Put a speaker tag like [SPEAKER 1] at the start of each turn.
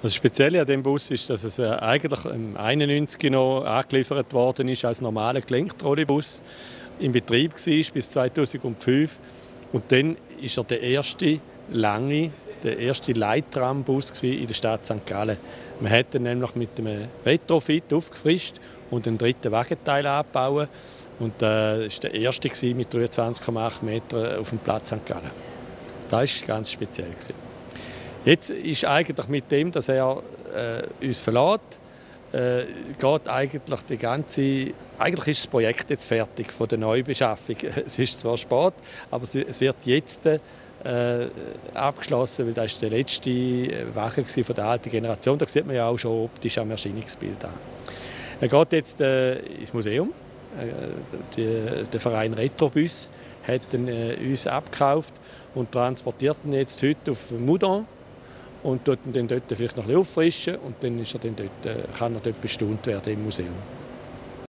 [SPEAKER 1] Das Spezielle an diesem Bus ist, dass es eigentlich im 91 noch angeliefert worden ist als normaler Gelenktrolleybus, im Betrieb war bis 2005. Und dann ist er der erste Leittrambus in der Stadt St. Gallen. Man hat ihn nämlich mit einem Retrofit aufgefrischt und einen dritten Wagenteil angebaut. Und das war der erste mit 23,8 Metern auf dem Platz St. Gallen. Das war ganz speziell. Jetzt ist eigentlich mit dem, dass er uns verlässt, geht eigentlich eigentlich ist das Projekt jetzt fertig von der Neubeschaffung. Es ist zwar spät, aber es wird jetzt abgeschlossen, weil das ist der letzte Wagen von der alten Generation. Da sieht man ja auch schon optisch am Erscheinungsbild an. Er geht jetzt ins Museum. Der Verein Retrobus hat uns abgekauft und transportiert ihn jetzt heute auf Moudon und tut ihn dann dort vielleicht noch ein bisschen auffrischen und dann, kann er dort bestaunt werden im Museum.